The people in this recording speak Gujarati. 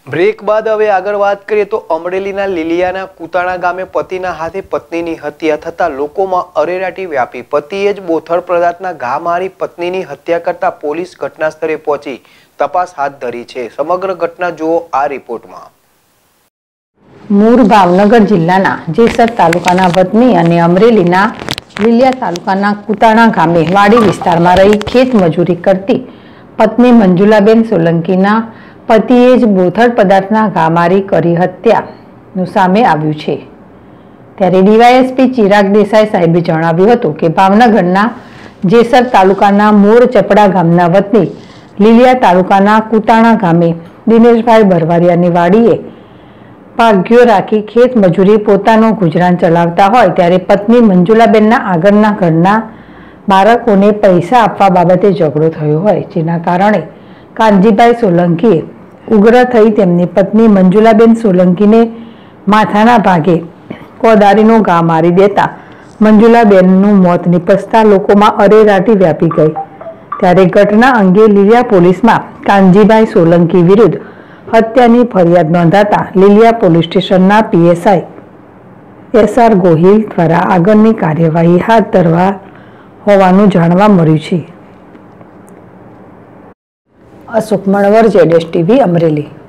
બ્રેક બાદ હવે આગળ વાત કરીએ તો અમરેલીના લીલિયાના કુતાણા ગામે પતિના હાથે પત્નીની હત્યા થતા લોકોમાં અરેરાટી વ્યાપી। પતિએ જ બોથડ પદાર્થના ઘા મારી પત્નીની હત્યા કરતા પોલીસ ઘટના સ્થળે પહોંચી તપાસ હાથ ધરી છે। સમગ્ર ઘટના જુઓ આ રિપોર્ટમાં। મૂળ ભાવનગર જિલ્લાના જેસર તાલુકાના વતની અને અમરેલીના લીલિયા તાલુકાના કુતાણા ગામે વાડી વિસ્તારમાં રહી ખેત મજૂરી કરતી પત્ની મંજુલાબેન સોલંકીના પતિએ જ બોથડ પદાર્થના ઘા મારી કરી હત્યાનું સામે આવ્યું છે। ત્યારે ડીવાયએસપી ચિરાગ દેસાઈ સાહેબે જણાવ્યું હતું કે ભાવનગરના જેસર તાલુકાના મૂળ ચપડા ગામના વતની લીલિયા તાલુકાના કુતાણા ગામે દિનેશભાઈ બરવારિયાની વાડીએ ભાગ્યો રાખી ખેત મજૂરી પોતાનું ગુજરાન ચલાવતા હોય ત્યારે પત્ની મંજુલાબેનના આગળના ઘરના બાળકોને પૈસા આપવા બાબતે ઝઘડો થયો હોય, જેના કારણે કાનજીભાઈ સોલંકીએ ઉગ્ર થઈ તેમની પત્ની મંજુલાબેન સોલંકીને માથાના ભાગે કોદારીનો ઘા મારી દેતા મંજુલાબેનનું મોત નિપજતા લોકોમાં અરેરાટી વ્યાપી ગઈ। ત્યારે ઘટના અંગે લીલિયા પોલીસમાં કાનજીભાઈ સોલંકી વિરુદ્ધ હત્યાની ફરિયાદ નોંધાતા લીલિયા પોલીસ સ્ટેશનના પીએસઆઈ SR ગોહિલ દ્વારા આગળની કાર્યવાહી હાથ ધરવા હોવાનું જાણવા મળ્યું છે। અશોક મણવર, ZSTV, અમરેલી।